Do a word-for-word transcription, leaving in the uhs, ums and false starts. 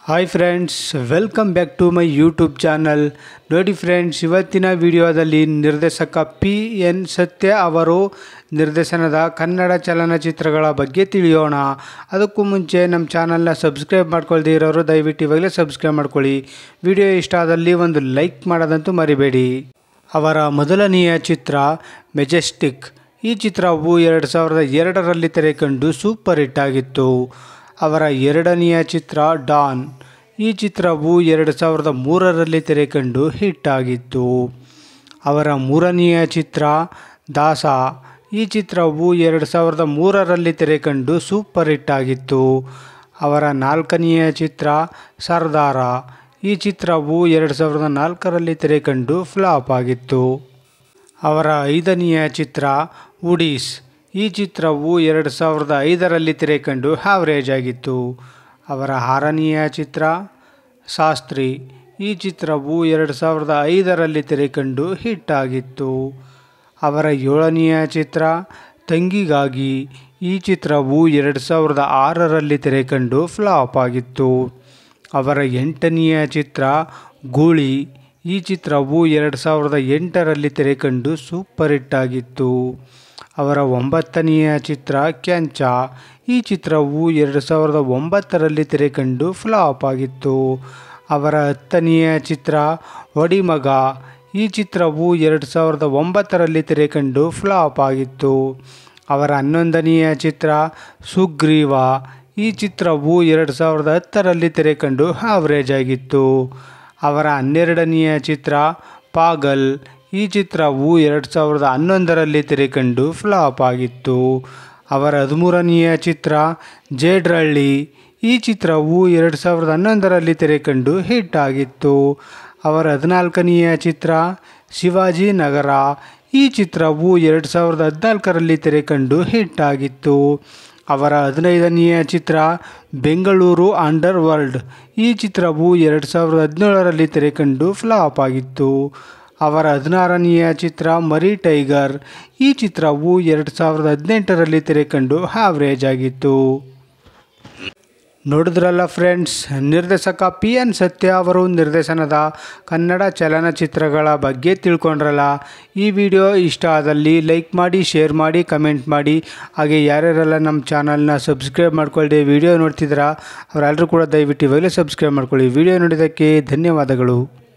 Hi friends, welcome back to my YouTube channel. ನೋಡಿ friends, ಇವತ್ತಿನ ವಿಡಿಯೋದಲ್ಲಿ ನಿರ್ದೇಶಕ ಪಿ ಎನ್ ಸತ್ಯ ಅವರು ನಿರ್ದೇಶನದ ಕನ್ನಡ ಚಲನಚಿತ್ರಗಳ ಬಗ್ಗೆ ತಿಳಿಯೋಣ. ಅದಕ್ಕೂ ಮುಂಚೆ ನಮ್ಮ ಚಾನಲ್ನ ಸಬ್ಸ್ಕ್ರೈಬ್ ಮಾಡ್ಕೊಳ್ದೇ ಇರೋರು ದಯವಿಟ್ಟು ಇವಾಗಲೇ ಸಬ್ಸ್ಕ್ರೈಬ್ ಮಾಡ್ಕೊಳ್ಳಿ. ವಿಡಿಯೋ ಇಷ್ಟ ಆದಲ್ಲಿ ಒಂದು ಲೈಕ್ ಮಾಡೋದಂತೂ ಮರಿಬೇಡಿ. ಅವರ ಮೊದಲನೆಯ ಚಿತ್ರ ಮೆಜೆಸ್ಟಿಕ್. ಈ ಚಿತ್ರವು ಎರಡು ಸಾವಿರದ ಎರಡರಲ್ಲಿ ತೆರೆಕಂಡು ಸೂಪರ್ ಹಿಟ್ ಆಗಿತ್ತು. ಅವರ ಎರಡನೆಯ ಚಿತ್ರ ಡಾನ್. ಈ ಚಿತ್ರವು ಎರಡು ಸಾವಿರದ ಮೂರರಲ್ಲಿ ತೆರೆಕಂಡು ಹಿಟ್ ಆಗಿತ್ತು. ಅವರ ಮೂರನೆಯ ಚಿತ್ರ ದಾಸ. ಈ ಚಿತ್ರವು ಎರಡು ಸಾವಿರದ ಮೂರರಲ್ಲಿ ತೆರೆಕಂಡು ಸೂಪರ್ ಹಿಟ್ ಆಗಿತ್ತು. ಅವರ ನಾಲ್ಕನೆಯ ಚಿತ್ರ ಸರ್ದಾರ. ಈ ಚಿತ್ರವು ಎರಡು ಸಾವಿರದ ನಾಲ್ಕರಲ್ಲಿ ತೆರೆಕಂಡು ಫ್ಲಾಪ್ ಆಗಿತ್ತು. ಅವರ ಐದನೆಯ ಚಿತ್ರ ವುಡೀಸ್. ಈ ಚಿತ್ರವು ಎರಡು ಸಾವಿರದ ಐದರಲ್ಲಿ ತೆರೆಕಂಡು ಆವರೇಜ್ ಆಗಿತ್ತು. ಅವರ ಆರನೆಯ ಚಿತ್ರ ಶಾಸ್ತ್ರಿ. ಈ ಚಿತ್ರವು ಎರಡು ಸಾವಿರದ ಐದರಲ್ಲಿ ತೆರೆಕಂಡು ಹಿಟ್ ಆಗಿತ್ತು. ಅವರ ಏಳನೆಯ ಚಿತ್ರ ತಂಗಿಗಾಗಿ. ಈ ಚಿತ್ರವು ಎರಡು ಸಾವಿರದ ಆರರಲ್ಲಿ ತೆರೆಕಂಡು ಫ್ಲಾಪ್ ಆಗಿತ್ತು. ಅವರ ಎಂಟನೆಯ ಚಿತ್ರ ಗೂಳಿ. ಈ ಚಿತ್ರವು ಎರಡು ಸಾವಿರದ ಎಂಟರಲ್ಲಿ ತೆರೆಕಂಡು ಸೂಪರ್ ಹಿಟ್ ಆಗಿತ್ತು. ಅವರ ಒಂಬತ್ತನೆಯ ಚಿತ್ರ ಕೆಂಚ. ಈ ಚಿತ್ರವು ಎರಡು ಸಾವಿರದ ಒಂಬತ್ತರಲ್ಲಿ ತೆರೆಕಂಡು ಫ್ಲಾಪ್ ಆಗಿತ್ತು. ಅವರ ಹತ್ತನೆಯ ಚಿತ್ರ ಒಡಿಮಗ. ಈ ಚಿತ್ರವು ಎರಡು ಸಾವಿರದ ಒಂಬತ್ತರಲ್ಲಿ ತೆರೆಕಂಡು ಫ್ಲಾಪ್ ಆಗಿತ್ತು. ಅವರ ಹನ್ನೊಂದನೆಯ ಚಿತ್ರ ಸುಗ್ರೀವ. ಈ ಚಿತ್ರವು ಎರಡು ಸಾವಿರದ ಹತ್ತರಲ್ಲಿ ತೆರೆಕಂಡು ಆವರೇಜ್ ಆಗಿತ್ತು. ಅವರ ಹನ್ನೆರಡನೆಯ ಚಿತ್ರ ಪಾಗಲ್. ಈ ಚಿತ್ರವು ಎರಡು ಸಾವಿರದ ಹನ್ನೊಂದರಲ್ಲಿ ತೆರೆಕಂಡು ಫ್ಲಾಪ್ ಆಗಿತ್ತು. ಅವರ ಹದಿಮೂರನೆಯ ಚಿತ್ರ ಜೇಡ್ರಳ್ಳಿ. ಈ ಚಿತ್ರವು ಎರಡು ಸಾವಿರದ ಹನ್ನೊಂದರಲ್ಲಿ ತೆರೆಕಂಡು ಹಿಟ್ ಆಗಿತ್ತು. ಅವರ ಹದಿನಾಲ್ಕನೆಯ ಚಿತ್ರ ಶಿವಾಜಿ ನಗರ. ಈ ಚಿತ್ರವು ಎರಡು ಸಾವಿರದ ಹದಿನಾಲ್ಕರಲ್ಲಿ ತೆರೆಕಂಡು ಹಿಟ್ ಆಗಿತ್ತು. ಅವರ ಹದಿನೈದನೆಯ ಚಿತ್ರ ಬೆಂಗಳೂರು ಅಂಡರ್ ವರ್ಲ್ಡ್. ಈ ಚಿತ್ರವು ಎರಡು ಸಾವಿರದ ಹದಿನೇಳರಲ್ಲಿ ತೆರೆಕಂಡು ಫ್ಲಾಪ್ ಆಗಿತ್ತು. ಅವರ ಹದಿನಾರನೆಯ ಚಿತ್ರ ಮರಿ ಟೈಗರ್. ಈ ಚಿತ್ರವು ಎರಡು ಸಾವಿರದ ಹದಿನೆಂಟರಲ್ಲಿ ತೆರೆಕಂಡು ಆವರೇಜ್ ಆಗಿತ್ತು. ನೋಡಿದ್ರಲ್ಲ ಫ್ರೆಂಡ್ಸ್, ನಿರ್ದೇಶಕ ಪಿ ಎನ್ ಸತ್ಯ ಅವರು ನಿರ್ದೇಶನದ ಕನ್ನಡ ಚಲನಚಿತ್ರಗಳ ಬಗ್ಗೆ ತಿಳ್ಕೊಂಡ್ರಲ್ಲ. ಈ ವಿಡಿಯೋ ಇಷ್ಟ ಆದಲ್ಲಿ ಲೈಕ್ ಮಾಡಿ, ಶೇರ್ ಮಾಡಿ, ಕಮೆಂಟ್ ಮಾಡಿ. ಹಾಗೆ ಯಾರ್ಯಾರೆಲ್ಲ ನಮ್ಮ ಚಾನಲ್ನ ಸಬ್ಸ್ಕ್ರೈಬ್ ಮಾಡ್ಕೊಳ್ಳಿ ವಿಡಿಯೋ ನೋಡ್ತಿದ್ದೀರಾ ಅವರೆಲ್ಲರೂ ಕೂಡ ದಯವಿಟ್ಟು ಇವಾಗಲೇ ಸಬ್ಸ್ಕ್ರೈಬ್ ಮಾಡ್ಕೊಳ್ಳಿ. ವಿಡಿಯೋ ನೋಡಿದ್ದಕ್ಕೆ ಧನ್ಯವಾದಗಳು.